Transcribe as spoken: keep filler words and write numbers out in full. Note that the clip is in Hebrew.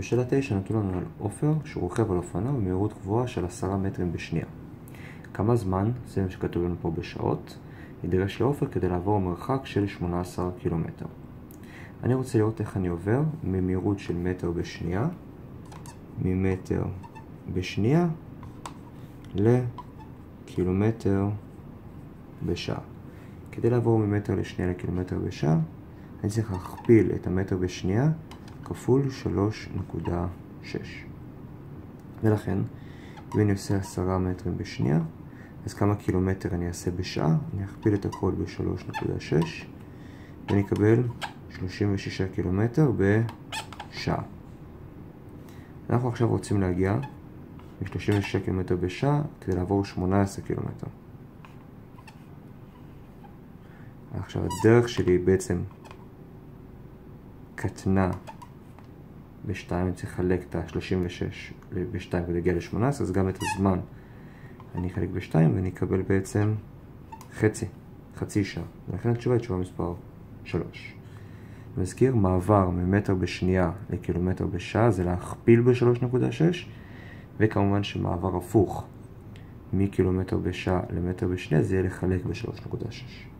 בשאלה תשע נתנו לנו על עופר שהוא רוכב על אופנוע במהירות גבוהה של עשרה מטרים בשנייה. כמה זמן, זה מה שכתוב לנו פה בשעות, יידרש לעופר כדי לעבור מרחק של שמונה עשר קילומטר. אני רוצה לראות איך אני עובר ממהירות של מטר בשנייה, ממטר בשנייה לקילומטר בשעה. כדי לעבור ממטר לשנייה לקילומטר בשעה, אני צריך להכפיל את המטר בשנייה כפול שלוש נקודה שש. ולכן, אם אני עושה עשרה מטרים בשנייה, אז כמה קילומטר אני אעשה בשעה? אני אכפיל את הכל ב-שלוש נקודה שש, ואני אקבל שלושים ושישה קילומטר בשעה. אנחנו עכשיו רוצים להגיע ל-שלושים ושישה קילומטר בשעה כדי לעבור שמונה עשרה קילומטר. עכשיו הדרך שלי בעצם קטנה ב-שתיים, אני צריך לחלק את ה-שלושים ושש ב-שתיים ולהגיע ל-שמונה עשרה, אז גם את הזמן אני אחלק ב-שתיים ואני אקבל בעצם חצי, חצי שעה. ולכן התשובה היא תשובה מספר שלוש. מזכיר, מעבר ממטר בשנייה לקילומטר בשעה זה להכפיל ב-שלוש נקודה שש, וכמובן שמעבר הפוך מקילומטר בשעה למטר בשנייה זה יהיה לחלק ב-שלוש נקודה שש.